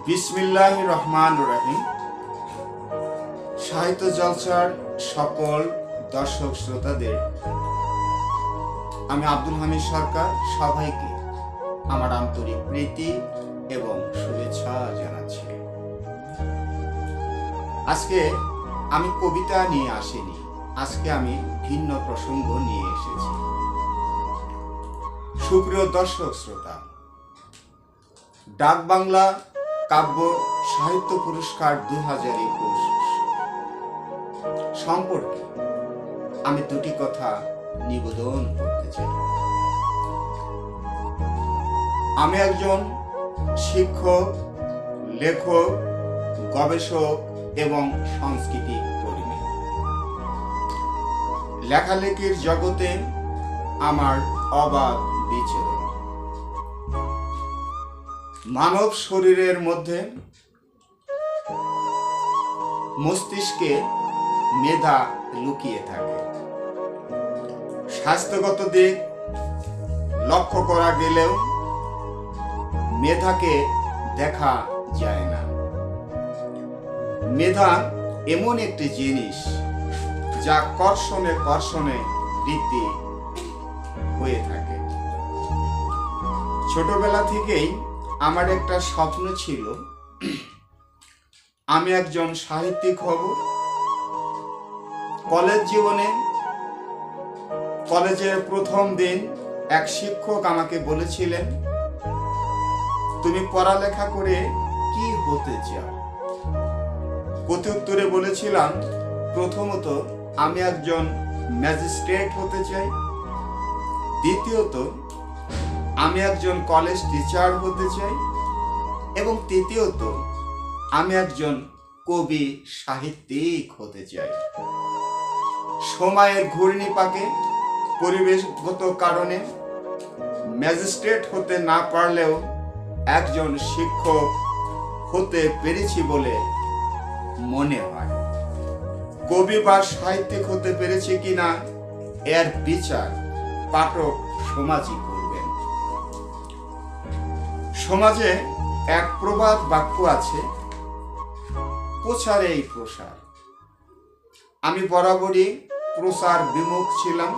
র-রহম। সাহিত্য জলসার সকল দর্শক শ্রোতাদের আমি আব্দুল হামিদ সরকার সবাইকে আমার আন্তরিক প্রীতি এবং শুভেচ্ছা জানাচ্ছি। আজকে আমি কবিতা নিয়ে আসিনি, আজকে আমি ভিন্ন প্রসঙ্গ নিয়ে এসেছি। সুপ্রিয় দর্শক শ্রোতা, ডাক বাংলা কাব্য সাহিত্য পুরস্কার 2021 সম্পর্কে আমি দুটি কথা নিবেদন করতে চাই। আমি একজন শিক্ষক, লেখক, গবেষক এবং সংস্কৃতি কর্মী। লেখালেখির জগতে আমার অবাধ বিচরণ। মানব শরীরের মধ্যে মস্তিষ্কে মেধা লুকিয়ে থাকে। স্বাস্থ্যগত দিক লক্ষ্য করা গেলেও মেধাকে দেখা যায় না। মেধা এমন একটি জিনিস যা কর্ষণে কর্ষণে বৃদ্ধি হয়ে থাকে। ছোটবেলা থেকেই আমার একটা স্বপ্ন ছিল, আমি একজন সাহিত্যিক হব। কলেজ জীবনে কলেজের প্রথম দিন এক শিক্ষক আমাকে বলেছিলেন, তুমি পড়ালেখা করে কি হতে চাও? প্রত্যুত্তরে বলেছিলাম, প্রথমত আমি একজন ম্যাজিস্ট্রেট হতে চাই, দ্বিতীয়ত আমি একজন কলেজ টিচার হতে চাই এবং তৃতীয়ত আমি একজন কবি সাহিত্যিক হতে চাই। সময়ের ঘূর্ণিপাকে পরিবেশগত কারণে ম্যাজিস্ট্রেট হতে না পারলেও একজন শিক্ষক হতে পেরেছি বলে মনে হয়। কবি বা সাহিত্যিক হতে পেরেছি কিনা এর বিচার পাঠক সমাজই করবেন। সমাজে এক প্রবাদ বাক্য আছে, প্রচারেই প্রসার। আমি বরাবরই প্রসার বিমুখ ছিলাম।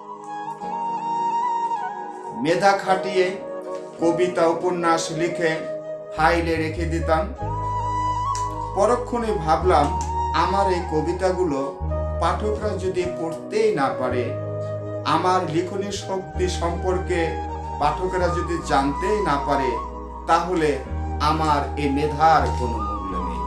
মেধা খাটিয়ে কবিতা উপন্যাস লিখে ফাইলে রেখে দিতাম। পরক্ষণে ভাবলাম, আমার এই কবিতাগুলো পাঠকরা যদি পড়তেই না পারে, আমার লিখনী শক্তি সম্পর্কে পাঠকেরা যদি জানতেই না পারে, তাহলে আমার এই মেধার কোনো মূল্য নেই।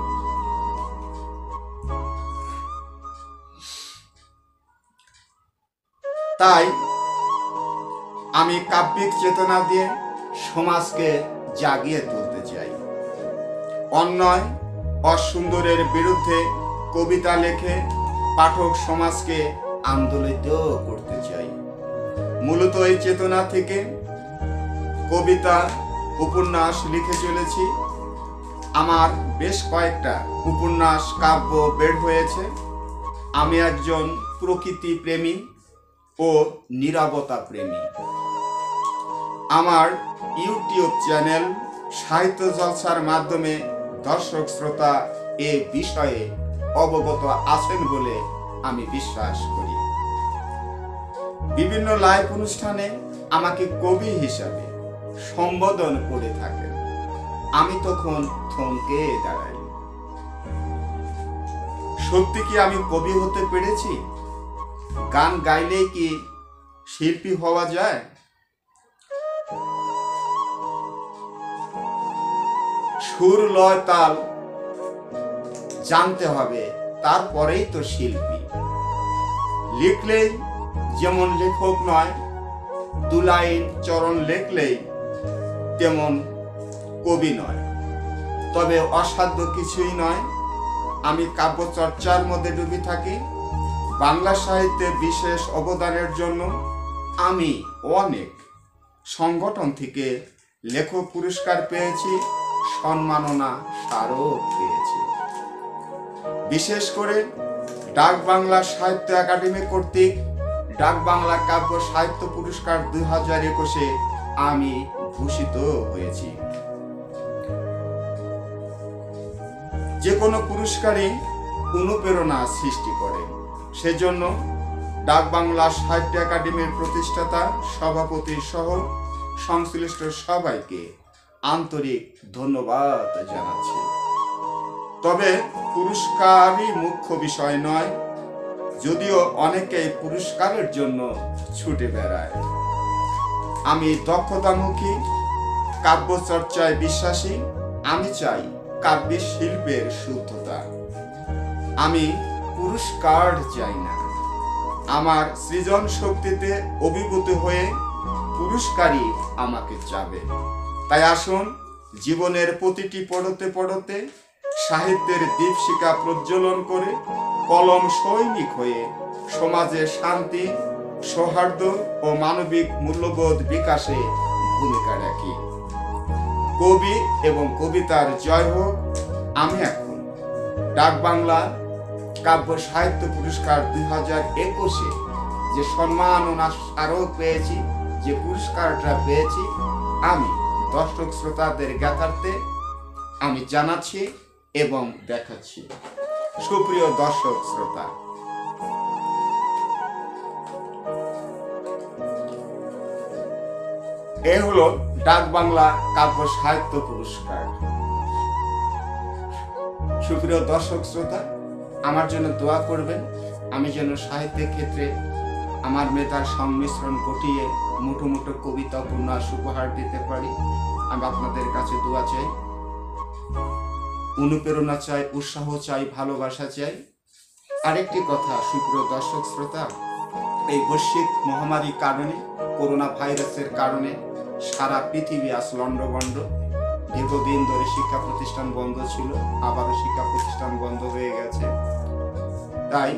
তাই আমি কাব্যিক চেতনা দিয়ে সমাজকে জাগিয়ে তুলতে চাই। অন্যায় অসুন্দরের বিরুদ্ধে কবিতা লিখে পাঠক সমাজকে আন্দোলিত করতে চাই। মূলত এই চেতনা থেকে কবিতা উপন্যাস লিখে চলেছি। আমার বেশ কয়েকটা উপন্যাস কাব্য বের হয়েছে। আমি একজন প্রকৃতি প্রেমী ও নীরবতা প্রেমী। আমার ইউটিউব চ্যানেল সাহিত্য জলসার মাধ্যমে দর্শক শ্রোতা এ বিষয়ে অবগত আছেন বলে আমি বিশ্বাস করি। বিভিন্ন লাইভ অনুষ্ঠানে আমাকে কবি হিসাবে সম্বোধন করে থাকেন। আমি তখন থমকে দাঁড়াই। সত্যি কি আমি কবি হতে পেরেছি? গান গাইলেই কি শিল্পী হওয়া যায়? সুর লয় তাল জানতে হবে, তারপরেই তো শিল্পী। লিখলেই যেমন লেখক নয়, দু লাইন চরণ লেখলেই তেমন কবি নয়। তবে অসাধ্য কিছুই নয়। আমি কাব্য চর্চার মধ্যে ডুবে থাকি। বাংলা সাহিত্যে বিশেষ অবদানের জন্য আমি অনেক সংগঠন থেকে লেখক পুরস্কার পেয়েছি, সম্মাননা স্মারক পেয়েছি। বিশেষ করে ডাক বাংলা সাহিত্য একাডেমি কর্তৃক ডাক বাংলা কাব্য সাহিত্য পুরস্কার 2021 আমি ভূষিত হয়েছি। যে কোনো পুরস্কারই অনুপ্রেরণা সৃষ্টি করে। সেজন্য ডাক বাংলা সাহিত্য একাডেমির প্রতিষ্ঠাতা, সভাপতি সহ সংশ্লিষ্ট সবাইকে আন্তরিক ধন্যবাদ জানাচ্ছি। তবে পুরস্কারই মুখ্য বিষয় নয়, যদিও অনেকেই পুরস্কারের জন্য ছুটে বেড়ায়। আমি দক্ষতামুখী, কাব্য চর্চায় বিশ্বাসী। আমি চাই কাব্যিক শিল্পের শুদ্ধতা। আমি পুরস্কার চাই না। আমার সৃজন শক্তিতে অভিভূত হয়ে পুরস্কারই আমাকে চাবে। তাই আসুন, জীবনের প্রতিটি পড়তে পড়তে সাহিত্যের দীপশিখা প্রজ্বলন করে কলম সৈনিক হয়ে সমাজে শান্তি, সৌহার্দ্য ও মানবিক মূল্যবোধ বিকাশে ভূমিকা রাখি। কবি এবং কবিতার জয় হোক। আমি এখন ডাক বাংলা কাব্য সাহিত্য পুরস্কার 2021-এ যে সম্মাননা স্মারক পেয়েছি, যে পুরস্কারটা পেয়েছি, আমি দর্শক শ্রোতাদের জ্ঞাতার্থে আমি জানাচ্ছি এবং দেখাচ্ছি। সুপ্রিয় দর্শক শ্রোতা, এ হলো ডাক বাংলা কাব্য সাহিত্য পুরস্কার। সুপ্রিয় দর্শক শ্রোতা, আমার জন্য দোয়া করবেন, আমি যেন সাহিত্যের ক্ষেত্রে আমার মেধার সংমিশ্রণ ঘটিয়ে মুঠো মুঠো কবিতা, উপন্যাস উপহার দিতে পারি। আমি আপনাদের কাছে দোয়া চাই, অনুপ্রেরণা চাই, উৎসাহ চাই, ভালোবাসা চাই। আরেকটি কথা, সুপ্রিয় দর্শক শ্রোতা, এই বৈশ্বিক মহামারীর কারণে, করোনা ভাইরাসের কারণে সারা পৃথিবী আজ লন্ডভন্ড। দীর্ঘদিন ধরে শিক্ষা প্রতিষ্ঠান বন্ধ ছিল, আবারও শিক্ষা প্রতিষ্ঠান বন্ধ হয়ে গেছে। তাই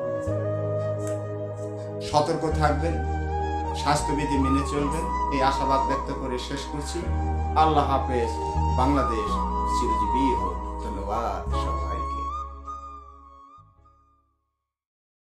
সতর্ক থাকবেন, স্বাস্থ্যবিধি মেনে চলবেন, এই আশাবাদ ব্যক্ত করে শেষ করছি। আল্লাহ হাফেজ। বাংলাদেশ চিরজীবী হোক। ধন্যবাদ।